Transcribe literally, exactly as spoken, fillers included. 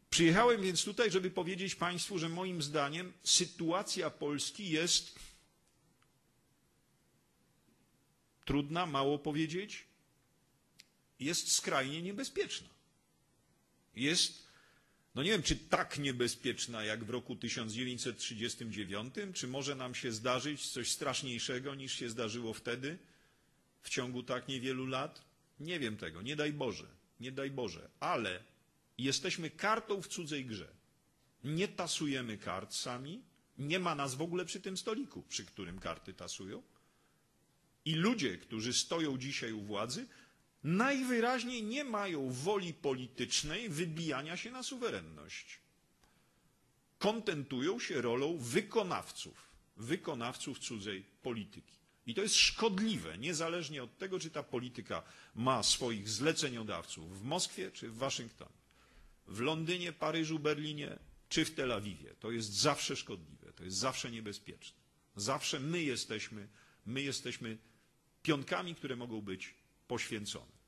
Przyjechałem więc tutaj, żeby powiedzieć Państwu, że moim zdaniem sytuacja Polski jest trudna, mało powiedzieć, jest skrajnie niebezpieczna. Jest, no nie wiem, czy tak niebezpieczna jak w roku tysiąc dziewięćset trzydziestym dziewiątym, czy może nam się zdarzyć coś straszniejszego niż się zdarzyło wtedy, w ciągu tak niewielu lat? Nie wiem tego, nie daj Boże, nie daj Boże, ale jesteśmy kartą w cudzej grze. Nie tasujemy kart sami, nie ma nas w ogóle przy tym stoliku, przy którym karty tasują. I ludzie, którzy stoją dzisiaj u władzy, najwyraźniej nie mają woli politycznej wybijania się na suwerenność. Kontentują się rolą wykonawców, wykonawców cudzej polityki. I to jest szkodliwe, niezależnie od tego, czy ta polityka ma swoich zleceniodawców w Moskwie czy w Waszyngtonie, w Londynie, Paryżu, Berlinie czy w Tel Awiwie. To jest zawsze szkodliwe, to jest zawsze niebezpieczne. Zawsze my jesteśmy, my jesteśmy pionkami, które mogą być poświęcone.